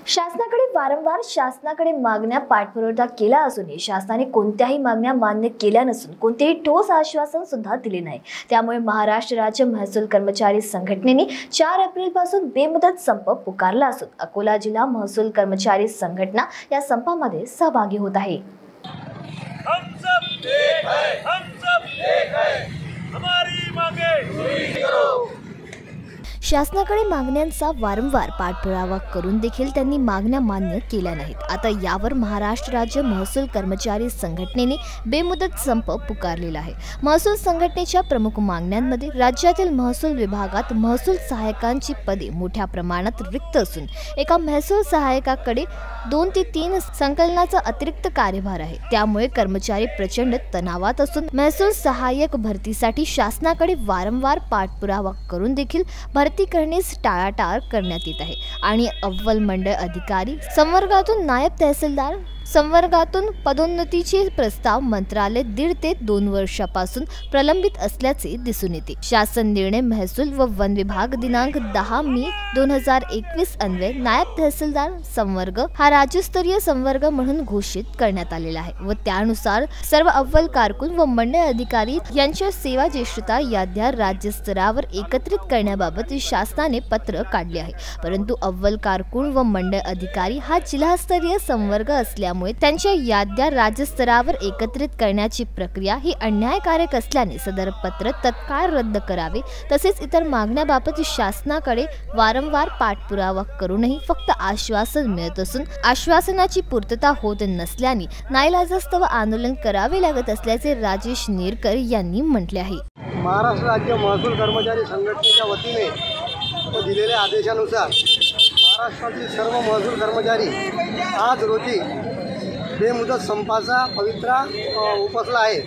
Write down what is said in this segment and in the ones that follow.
शासनाकडे वारंवार शासनाकडे मागण्या पाठपुरावा केला असूनही शासनाने कोणत्याही मागण्या मान्य केल्या नसून कोणतेही ठोस आश्वासन सुद्धा दिले नाही। त्यामुळे महाराष्ट्र राज्य महसूल कर्मचारी संघटनेने 4 एप्रिल पासून बेमुदत संप पुकारला असून अकोला जिल्हा महसूल कर्मचारी संघटना या संपामध्ये सहभागी होत आहे। हम सब एक है, हम सब एक है, हमारी मांगे पूरी करो। शासनाकडे मागण्यांचा वारंवार पाठपुरावा करून देखील त्यांनी मागण्या मान्य केल्या नाहीत। आता यावर महाराष्ट्र राज्य महसूल कर्मचारी संघटनेने बेमुदत संप पुकारलेला आहे। महसूल संघटनेच्या प्रमुख मागण्यांमध्ये राज्यातील महसूल विभागात महसूल सहायकांची पदे मोठ्या प्रमाणात रिक्त असून एका महसूल सहायकाकडे 2 ते 3 संकलनाचा अतिरिक्त कार्यभार आहे। त्यामुळे कर्मचारी प्रचंड तणावात असून महसूल सहाय्यक भरतीसाठी शासनाकडे वारंवार पाठपुरावा करून देखील भरती करण्यास टाळाटाळ करण्यात येत आहे आणि अव्वल मंडळ अधिकारी संवर्गातून नायब तहसीलदार संवर्गातून पदोन्नतीचे प्रस्ताव मंत्रालय 1.5 ते 2 वर्षापासून प्रलंबित असल्याचे दिसून येते। शासन निर्णय महसूल व वन विभाग दिनांक 10 मे 2021 अन्वये नायब तहसीलदार संवर्ग हा राज्यस्तरीय संवर्ग म्हणून घोषित करण्यात आलेला आहे व त्यानुसार सर्व अव्वल कारकून व मंडळ अधिकारी यांच्या सेवा ज्येष्ठता याद्या राज्यस्तरावर एकत्रित करण्याबाबत शासनाने पत्र काढले आहे। परंतु अव्वल कारकून व मंडळ अधिकारी हा जिल्हास्तरीय संवर्ग असल्यामुळे त्यांच्या याद्या राज्यस्तरावर एकत्रित करण्याची प्रक्रिया ही अन्यायकारक असल्याने सदर पत्र तत्काळ रद्द करावे। तसेच इतर मागण्याबाबत शासनाकडे वारंवार पाठपुरावा करूनही फक्त आश्वासन मिळत असून आश्वासनाची पूर्तता होत नसल्याने नाईलाजास्तव आंदोलन करावे लागत असल्याचे राजेश नेरकर यांनी म्हटले आहे। महाराष्ट्र राज्य महसूल कर्मचारी संघटनेच्या वतीने दिलेल्या आदेशानुसार महाराष्ट्रातील सर्व महसूल कर्मचारी आज रोजी बेमुदत संपाचा पवित्रा उपसला आहे।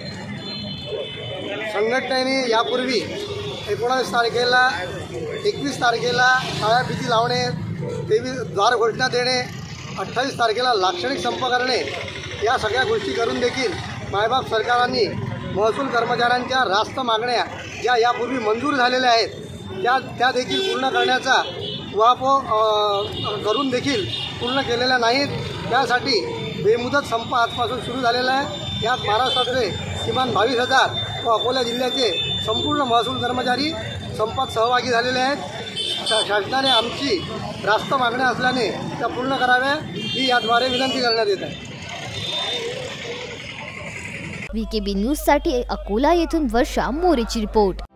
संघटनेने यापूर्वी 19 तारखेला 21 तारखेला काळ्या फिती लावणे, 23 द्वार घोषणा देणे, 28 तारखेला लाक्षणिक संप करणे या सगळ्या गोष्टी करून देखील मायबाप सरकारांनी महसूल कर्मचाऱ्यांच्या रास्त मागण्या ज्या यापूर्वी मंजूर झालेल्या आहेत त्या देखील पूर्ण करण्याचा उहापोह करून देखील पूर्ण केलेल्या नाहीत। त्यासाठी बेमुदत संप आजपासून सुरू झालेला आहे। यात महाराष्ट्रातले किमान 22,000 व अकोला जिल्ह्याचे संपूर्ण महसूल कर्मचारी संपात सहभागी झालेले आहेत। शासनाने आमची रास्त मागण्या असल्याने त्या पूर्ण कराव्या ही याद्वारे विनंती करण्यात येत आहे। VKB न्यूज साठी अकोला येथून वर्षा मोरेची रिपोर्ट।